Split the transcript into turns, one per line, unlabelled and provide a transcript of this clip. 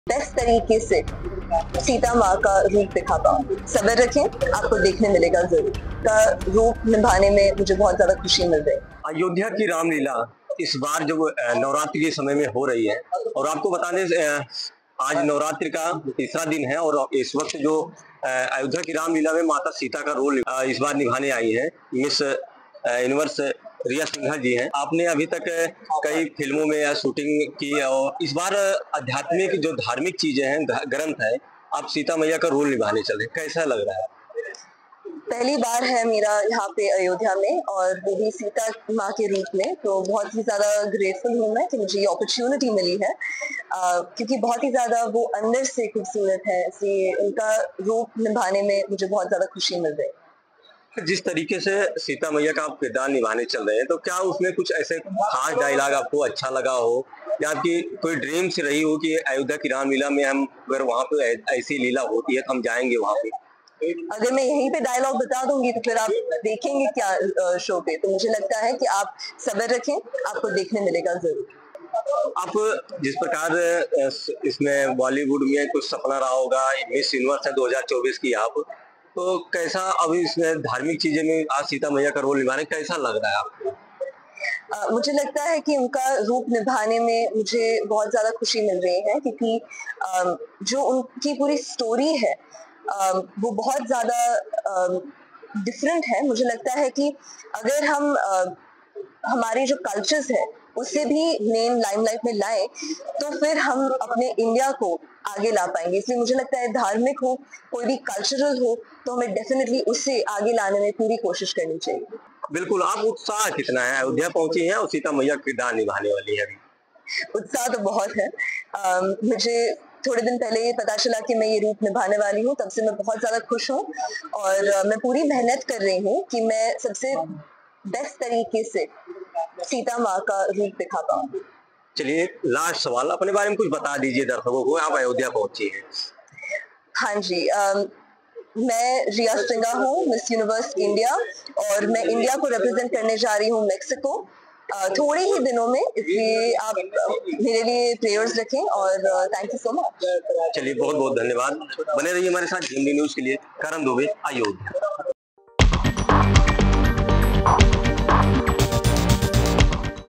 Best तरीके से सीता माँ का रूप दिखा पाऊँ। सब्र रखें, आपको देखने मिलेगा जरूर। का रूप निभाने में मुझे बहुत ज्यादा खुशी मिल रही है।
अयोध्या की रामलीला इस बार जो नवरात्रि के समय में हो रही है, और आपको बता दें आज नवरात्रि का तीसरा दिन है और इस वक्त जो अयोध्या की रामलीला में माता सीता का रोल इस बार निभाने आई है मिस यूनिवर्स रिया सिन्हा जी हैं। आपने अभी तक कई फिल्मों में शूटिंग की और इस बार आध्यात्मिक जो धार्मिक चीजें हैं, ग्रंथ है, आप सीता मैया का रोल निभाने चले, कैसा लग रहा है?
पहली बार है मेरा यहाँ पे अयोध्या में, और वो भी सीता माँ के रूप में, तो बहुत ही ज्यादा ग्रेटफुल हूँ मैं कि मुझे ये अपॉर्चुनिटी मिली है, क्योंकि बहुत ही ज्यादा वो अंदर से खूबसूरत है, इसलिए उनका रूप निभाने में मुझे बहुत ज्यादा खुशी मिल रही है।
जिस तरीके से सीता मैया का आप किरदार निभाने चल रहे हैं, तो क्या उसमें कुछ ऐसे खास डायलॉग आपको अच्छा लगा हो, या आपकी कोई ड्रीम्स रही हो कि अयोध्या की रामलीला में हम अगर वहाँ पे ऐसी लीला होती है तो हम जाएंगे वहाँ पे?
अगर मैं यहीं पे डायलॉग बता दूंगी तो फिर आप देखेंगे क्या शो पे? तो मुझे लगता है कि आप सब्र रखें, आपको देखने मिलेगा जरूर।
आप जिस प्रकार इसमें बॉलीवुड में कुछ सपना रहा होगा, मिस यूनिवर्स है 2024 की आप, तो कैसा अभी इसमें धार्मिक चीजें में आज सीता मैया का रोल निभाने कैसा लग रहा है आपको?
मुझे लगता है कि उनका रूप निभाने में मुझे बहुत ज्यादा खुशी मिल रही है, क्योंकि जो उनकी पूरी स्टोरी है वो बहुत ज्यादा डिफरेंट है। मुझे लगता है कि अगर हम हमारे जो कल्चर्स है उससे भी मेन लाइमलाइट में लाए तो फिर हम अपने इंडिया को आगे ला पाएंगे। इसलिए मुझे लगता है धार्मिक हो, कोई भी कल्चरल हो, तो हमें डेफिनेटली उससे आगे लाने में पूरी कोशिश करनी चाहिए।
बिल्कुल, आप उत्साह कितना है? अयोध्या पहुंची हैं और सीता मैया का किरदार निभाने वाली है अभी।
उत्साह तो बहुत है। मुझे थोड़े दिन पहले ये पता चला कि मैं ये रूप निभाने वाली हूँ, तब से मैं बहुत ज्यादा खुश हूँ, और मैं पूरी मेहनत कर रही हूँ कि मैं सबसे बेस्ट तरीके से सीता माँ का रूप दिखा पाऊँ।
चलिए, लास्ट सवाल, अपने बारे में कुछ बता दीजिए दर्शकों को, आप अयोध्या पहुंची हैं।
हाँ जी, मैं रिया सिन्हा हूँ, मिस यूनिवर्स इंडिया, और मैं इंडिया को रिप्रेजेंट करने जा रही हूँ मेक्सिको थोड़े ही दिनों में, इसलिए आप मेरे लिए प्रेयर्स रखें, और थैंक यू सो मच।
चलिए, बहुत बहुत धन्यवाद। बने रहिए हमारे साथ, हिंदी न्यूज के लिए। करण दुबे, अयोध्या।